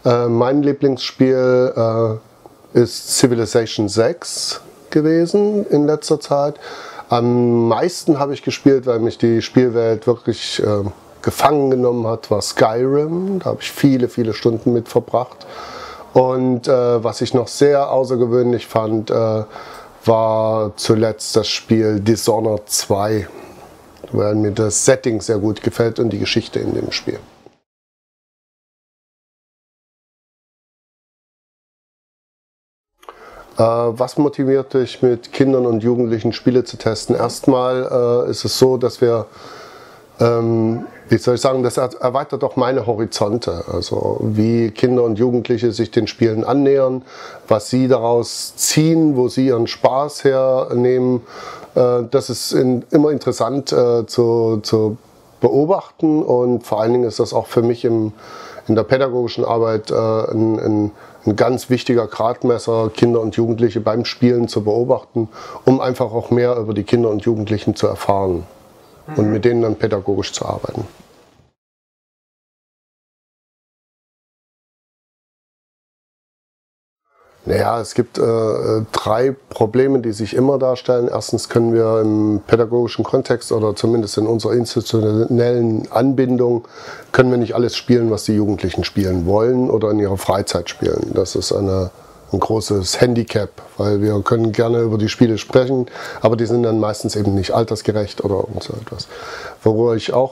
Mein Lieblingsspiel ist Civilization 6 gewesen in letzter Zeit. Am meisten habe ich gespielt, weil mich die Spielwelt wirklich gefangen genommen hat, war Skyrim. Da habe ich viele, viele Stunden mit verbracht. Und was ich noch sehr außergewöhnlich fand, war zuletzt das Spiel Dishonored 2, weil mir das Setting sehr gut gefällt und die Geschichte in dem Spiel. Was motiviert dich, mit Kindern und Jugendlichen Spiele zu testen? Erstmal ist es so, dass wir, wie soll ich sagen, das erweitert auch meine Horizonte. Also wie Kinder und Jugendliche sich den Spielen annähern, was sie daraus ziehen, wo sie ihren Spaß hernehmen. Das ist immer interessant zu beobachten, und vor allen Dingen ist das auch für mich in der pädagogischen Arbeit ein ganz wichtiger Gradmesser, Kinder und Jugendliche beim Spielen zu beobachten, um einfach auch mehr über die Kinder und Jugendlichen zu erfahren und mit denen dann pädagogisch zu arbeiten. Naja, es gibt 3 Probleme, die sich immer darstellen. Erstens können wir im pädagogischen Kontext oder zumindest in unserer institutionellen Anbindung können wir nicht alles spielen, was die Jugendlichen spielen wollen oder in ihrer Freizeit spielen. Das ist ein großes Handicap, weil wir können gerne über die Spiele sprechen, aber die sind dann meistens eben nicht altersgerecht oder so etwas. Wo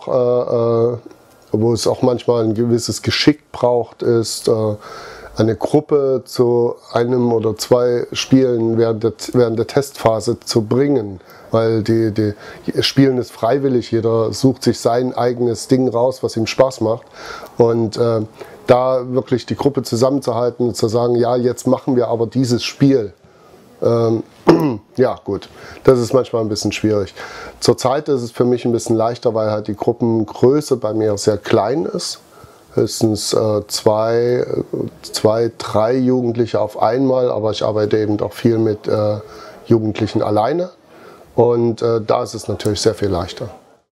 es auch manchmal ein gewisses Geschick braucht, ist eine Gruppe zu einem oder 2 Spielen während der Testphase zu bringen, weil die Spielen ist freiwillig, jeder sucht sich sein eigenes Ding raus, was ihm Spaß macht, und da wirklich die Gruppe zusammenzuhalten und zu sagen, ja, jetzt machen wir aber dieses Spiel. Ja gut, das ist manchmal ein bisschen schwierig. Zurzeit ist es für mich ein bisschen leichter, weil halt die Gruppengröße bei mir sehr klein ist. Höchstens 2, 3 Jugendliche auf einmal, aber ich arbeite eben auch viel mit Jugendlichen alleine, und da ist es natürlich sehr viel leichter.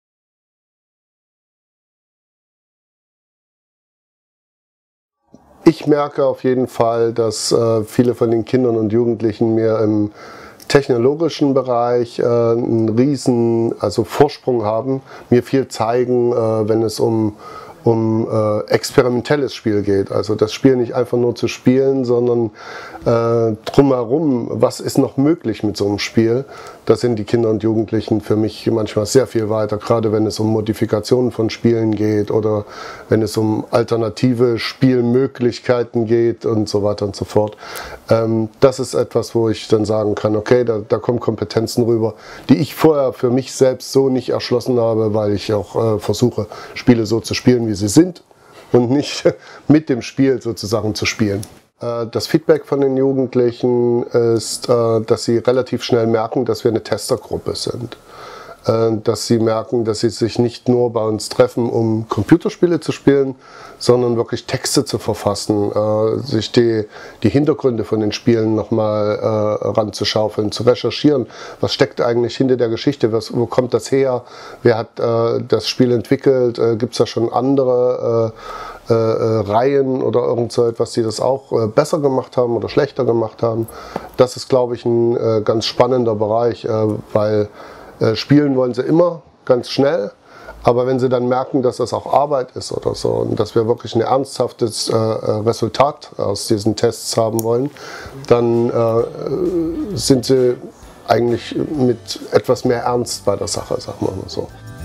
Ich merke auf jeden Fall, dass viele von den Kindern und Jugendlichen mir im technologischen Bereich einen riesen Vorsprung haben, mir viel zeigen, wenn es um experimentelles Spiel geht. Also das Spiel nicht einfach nur zu spielen, sondern drumherum, was ist noch möglich mit so einem Spiel. Da sind die Kinder und Jugendlichen für mich manchmal sehr viel weiter, gerade wenn es um Modifikationen von Spielen geht oder wenn es um alternative Spielmöglichkeiten geht und so weiter und so fort. Das ist etwas, wo ich dann sagen kann, okay, da kommen Kompetenzen rüber, die ich vorher für mich selbst so nicht erschlossen habe, weil ich auch versuche, Spiele so zu spielen, wie sie sind, und nicht mit dem Spiel sozusagen zu spielen. Das Feedback von den Jugendlichen ist, dass sie relativ schnell merken, dass wir eine Testergruppe sind. Dass sie merken, dass sie sich nicht nur bei uns treffen, um Computerspiele zu spielen, sondern wirklich Texte zu verfassen, sich die Hintergründe von den Spielen nochmal ranzuschaufeln, zu recherchieren. Was steckt eigentlich hinter der Geschichte? Wo kommt das her? Wer hat das Spiel entwickelt? Gibt es da schon andere Reihen oder irgend so etwas, die das auch besser gemacht haben oder schlechter gemacht haben? Das ist, glaube ich, ein ganz spannender Bereich, weil spielen wollen sie immer ganz schnell, aber wenn sie dann merken, dass das auch Arbeit ist oder so und dass wir wirklich ein ernsthaftes Resultat aus diesen Tests haben wollen, dann sind sie eigentlich mit etwas mehr Ernst bei der Sache, sagen wir mal so.